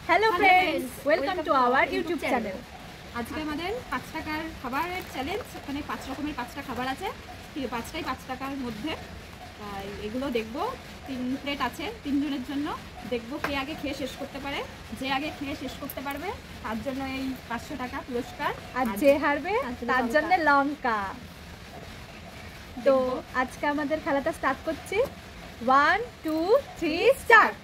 Hello friends, welcome to our YouTube channel. আজকে আমাদের 5 টাকার খাবারের চ্যালেঞ্জ। এখানে 5 রকমের 5টা খাবার আছে, 5টাই 5 টাকার মধ্যে। তাই এগুলো দেখবো। 3 প্লেট আছে 3 জনের জন্য। দেখবো কে আগে খেয়ে শেষ করতে পারে। যে আগে খেয়ে শেষ করতে পারবে তার জন্য এই 500 টাকা পুরস্কার, আর যে হারবে তার জন্য লঙ্কা। তো আজকে আমাদের খেলাটা স্টার্ট করছি। 1 2 3 স্টার্ট।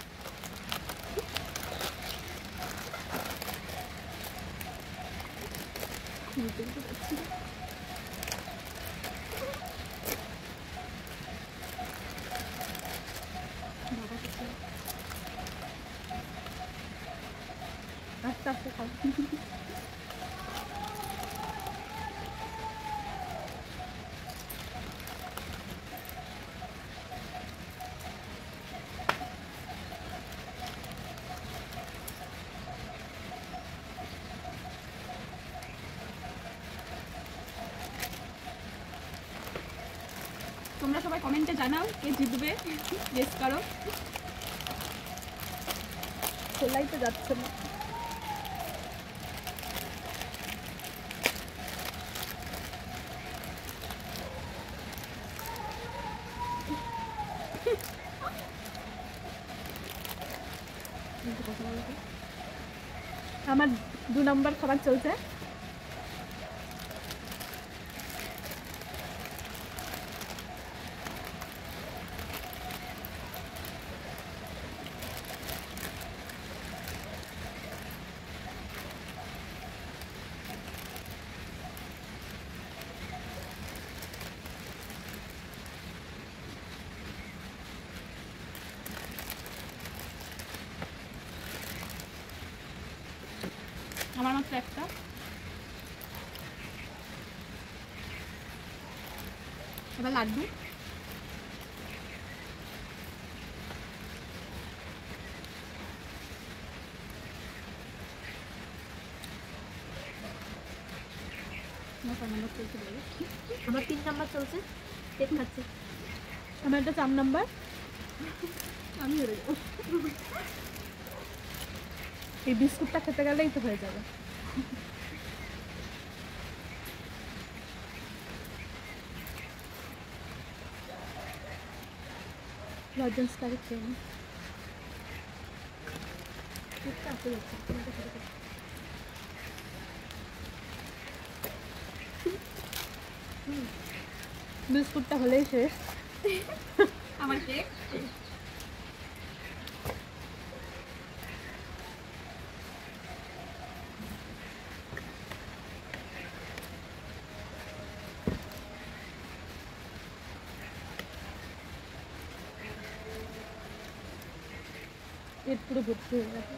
আস্তে আস্তে খাও। তোমরা সবাই কমেন্টে জানাও কে জিতবে, গেস করো। খোলাই তো যাচ্ছে না। আমার 2 নম্বর খাবার চলছে। আমার মাত্র একটা। এবার লাড্ডু। আমার 3 নাম্বার চলছে, কেক খাচ্ছে। আমার এটা 4 নম্বর। আমি হেরে যাবো। এই বিস্কুটটা খেতে গেলেই তো হয়ে যাবে। লজেন্সটাকে খেয়ে নিই। কেকটা আসতে যাচ্ছে, তোমাকে খেতে খেতে। বিস্কুটটা হলেই শেষ। আমার কেক। পেট পুরো ভর্তি হয়ে গেছে।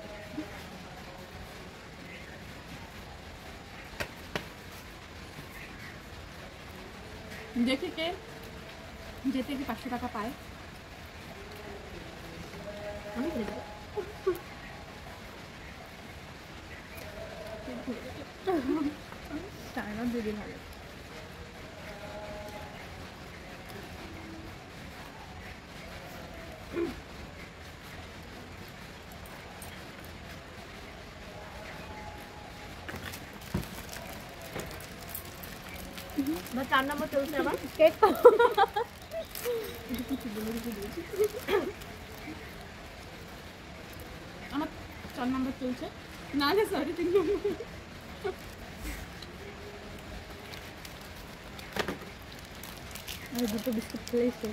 দেখি কে যেতে কি 500 টাকা পায়। আমি খেলে দেবো। চায়না দিদি ভালো। আমার 4 নাম্বার চলছে আবার। কেক আমার 4 নম্বর চলছে। না রে, সরি, 3 নম্বর। আর দুটো বিস্কুট খেলেই শেষ।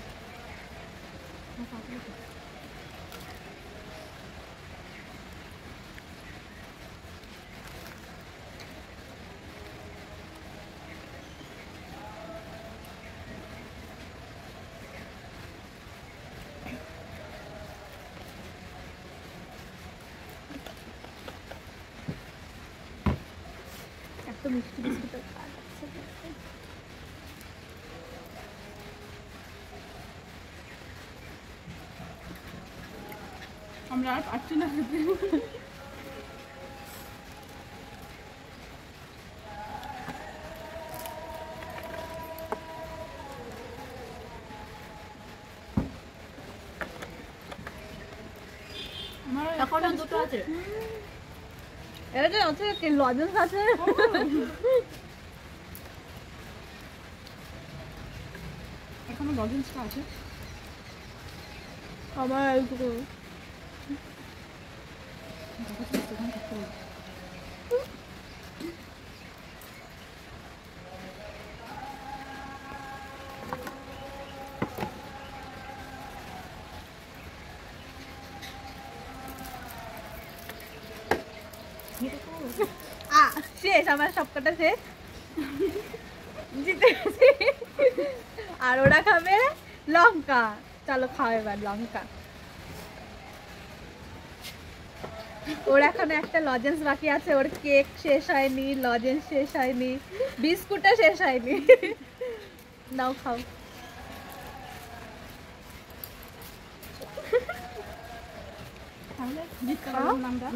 এত মিষ্টি বিস্কুটের কাজ আছে। আমরা আর পারছি না খেতে। এখনো দুটো আছে। এটা যে আছে কি লজেন্স আছে। এখনো লজেন্সটা আছে। আমার এইটুকু শেষ, আমার সবকটা শেষ, জিতে গেছি। আর ওরা খাবে লঙ্কা। চলো খাও এবার লঙ্কা। ওর এখন একটা লজেন্স বাকি আছে, ওর কেক শেষ হয়নি, লজেন্স শেষ হয়নি, বিস্কুটও শেষ হয়নি। নাও খাও। তাহলে জিততে পারলাম আমরা।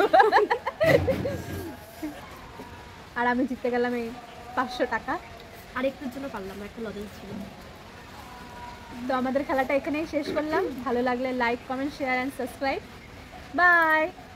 আর আমি জিতে গেলাম এই 500 টাকা। আর একটুর জন্য পারলাম না, একটা লজেন্স ছিল। তো আমাদের খেলাটা এখানেই শেষ করলাম। ভালো লাগলে like, comment, share and subscribe. By.